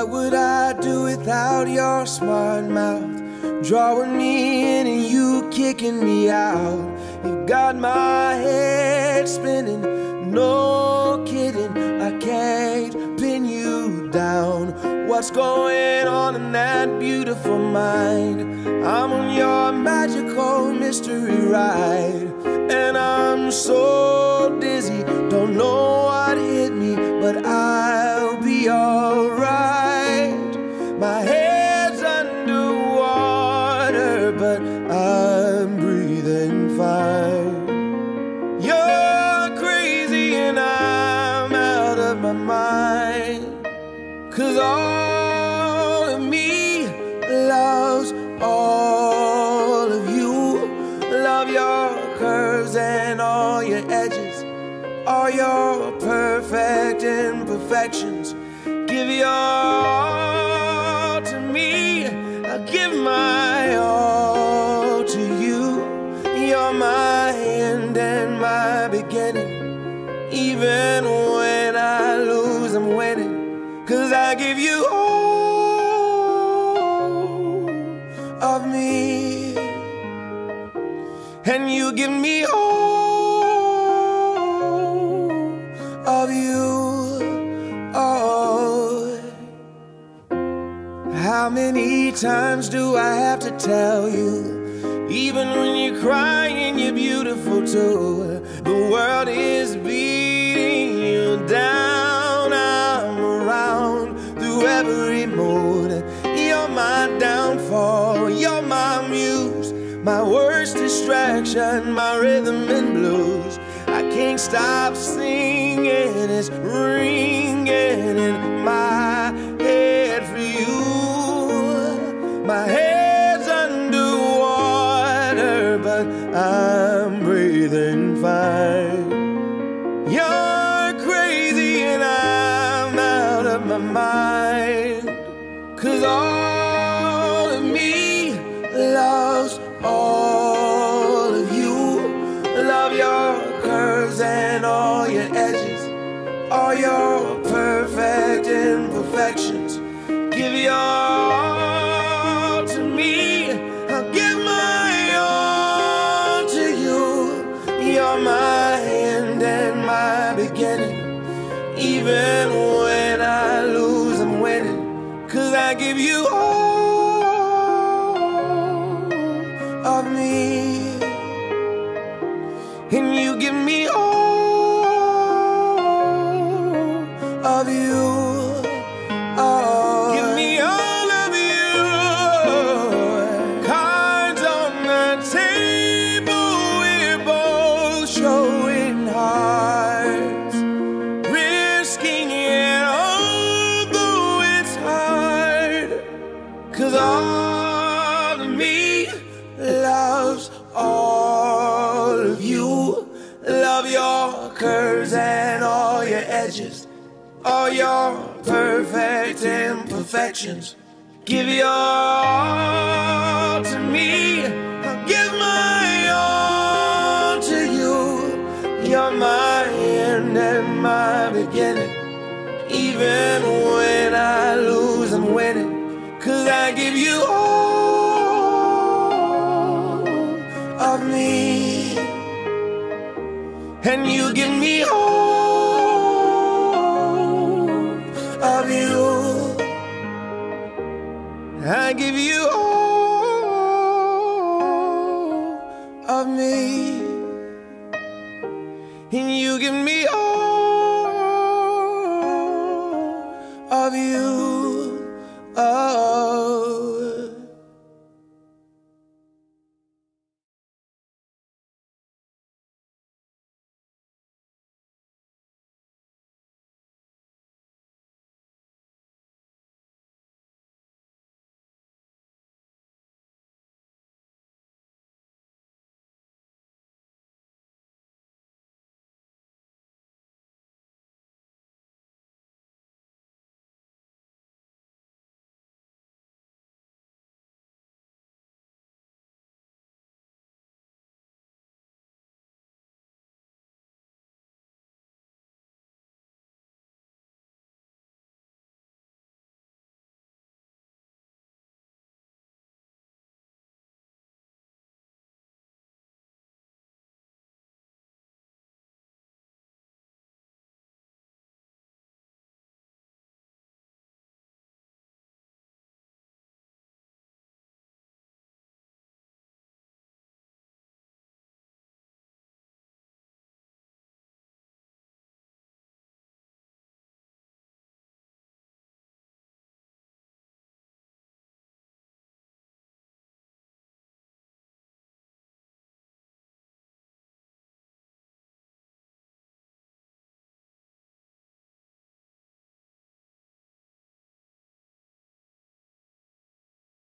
What would I do without your smart mouth? Drawing me in and you kicking me out. You got my head spinning, no kidding. I can't pin you down. What's going on in that beautiful mind? I'm on your magical mystery ride, and I'm so dizzy, don't know what hit me, but I'll be alright. My head's underwater, but I'm breathing fine. You're crazy and I'm out of my mind, 'cause all of me loves all of you. Love your curves and all your edges, all your perfect imperfections. Give your all to me, I'll give my all to you. You're my end and my beginning. Even when I lose, I'm winning, 'cause I give you all of me, and you give me all of you. Oh, how many times do I have to tell you? Even when you're crying, you're beautiful too. The world is beating you down. I'm around through every mood. You're my downfall, you're my muse, my worst distraction, my rhythm and blues. I can't stop singing, it's ringing in my head for you. My head's underwater, but I'm breathing fine. You're crazy and I'm out of my mind, 'cause all of me loves all of you. Love your curves and all your edges, all your perfect imperfections. Give your all to me, I'll give my all to you. You're my end and my beginning. Even when I lose, I'm winning, 'cause I give you all of me, and you give me all of you. Oh, give me all of you. Cards on the table, we're both showing hearts, risking it although it's hard, 'cause all of me loves all of you. Love your curves and all your edges, all your perfect imperfections. Give your all to me, I'll give my all to you. You're my end and my beginning. Even when I lose, I'm winning, 'cause I give you all of me, and you give me all of you. I give you all of me, and you give me all of you.